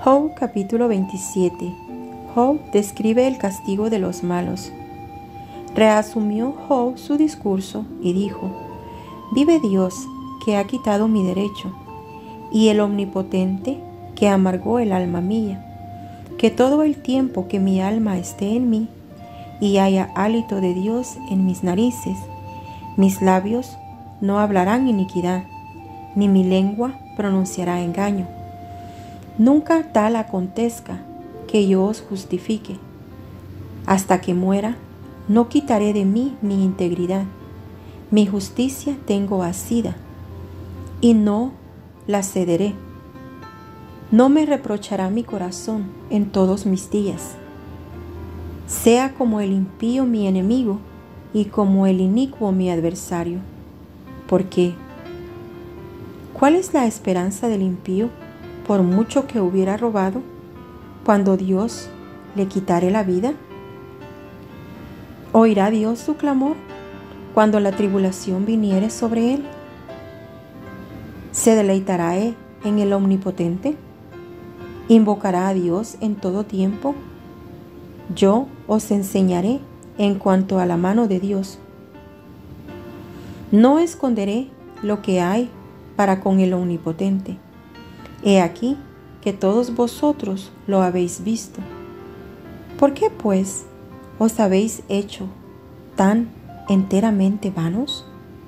Job capítulo 27. Job describe el castigo de los malos. Reasumió Job su discurso y dijo: Vive Dios, que ha quitado mi derecho, y el Omnipotente, que amargó el alma mía, que todo el tiempo que mi alma esté en mí, y haya hálito de Dios en mis narices, mis labios no hablarán iniquidad, ni mi lengua pronunciará engaño. Nunca tal acontezca que yo os justifique. Hasta que muera, no quitaré de mí mi integridad. Mi justicia tengo asida, y no la cederé. No me reprochará mi corazón en todos mis días. Sea como el impío mi enemigo, y como el inicuo mi adversario. ¿Por qué? ¿Cuál es la esperanza del impío, por mucho que hubiera robado, cuando Dios le quitare la vida? ¿Oirá Dios su clamor cuando la tribulación viniere sobre él? ¿Se deleitará en el Omnipotente? ¿Invocará a Dios en todo tiempo? Yo os enseñaré en cuanto a la mano de Dios. No esconderé lo que hay para con el Omnipotente. He aquí que todos vosotros lo habéis visto. ¿Por qué, pues, os habéis hecho tan enteramente vanos?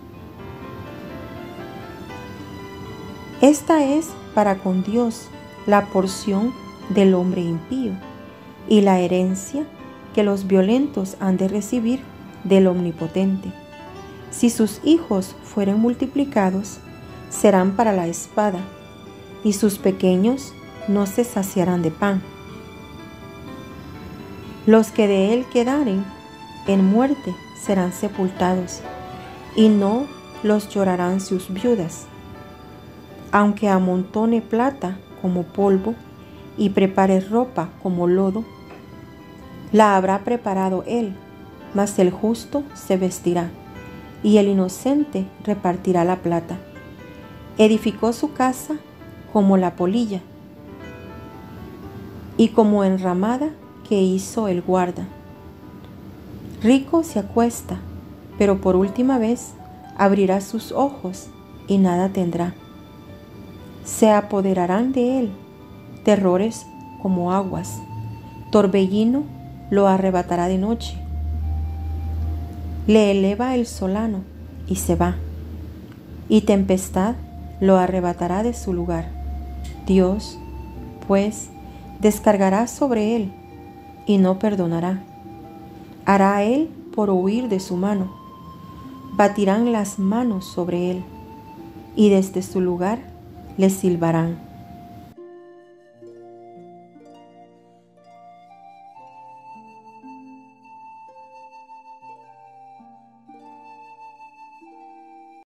Esta es para con Dios la porción del hombre impío, y la herencia que los violentos han de recibir del Omnipotente. Si sus hijos fueren multiplicados, serán para la espada, y sus pequeños no se saciarán de pan. Los que de él quedaren en muerte serán sepultados, y no los llorarán sus viudas. Aunque amontone plata como polvo y prepare ropa como lodo, la habrá preparado él, mas el justo se vestirá, y el inocente repartirá la plata. Edificó su casa como la polilla, y como enramada que hizo el guarda. Rico se acuesta, pero por última vez abrirá sus ojos y nada tendrá. Se apoderarán de él terrores como aguas, torbellino lo arrebatará de noche. Le eleva el solano y se va, y tempestad lo arrebatará de su lugar. Dios, pues, descargará sobre él y no perdonará. Hará a él por huir de su mano. Batirán las manos sobre él, y desde su lugar le silbarán.